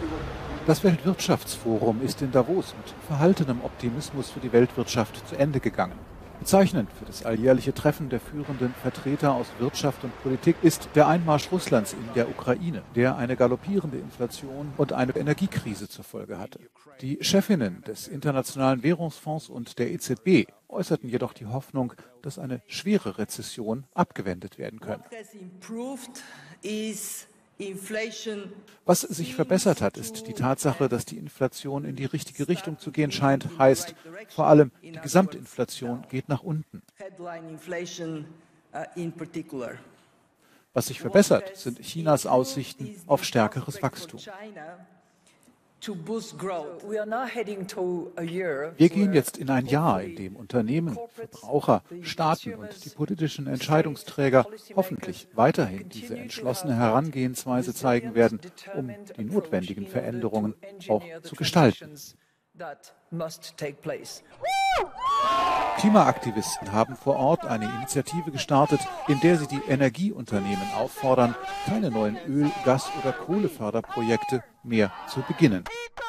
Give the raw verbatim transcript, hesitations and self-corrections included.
Das Weltwirtschaftsforum ist in Davos mit verhaltenem Optimismus für die Weltwirtschaft zu Ende gegangen. Bezeichnend für das alljährliche Treffen der führenden Vertreter aus Wirtschaft und Politik ist der Einmarsch Russlands in der Ukraine, der eine galoppierende Inflation und eine Energiekrise zur Folge hatte. Die Chefinnen des Internationalen Währungsfonds und der E Z B äußerten jedoch die Hoffnung, dass eine schwere Rezession abgewendet werden könne. Was sich verbessert hat, ist die Tatsache, dass die Inflation in die richtige Richtung zu gehen scheint, heißt vor allem, die Gesamtinflation geht nach unten. Was sich verbessert, sind Chinas Aussichten auf stärkeres Wachstum. Wir gehen jetzt in ein Jahr, in dem Unternehmen, Verbraucher, Staaten und die politischen Entscheidungsträger hoffentlich weiterhin diese entschlossene Herangehensweise zeigen werden, um die notwendigen Veränderungen auch zu gestalten. Klimaaktivisten haben vor Ort eine Initiative gestartet, in der sie die Energieunternehmen auffordern, keine neuen Öl-, Gas- oder Kohleförderprojekte mehr zu beginnen.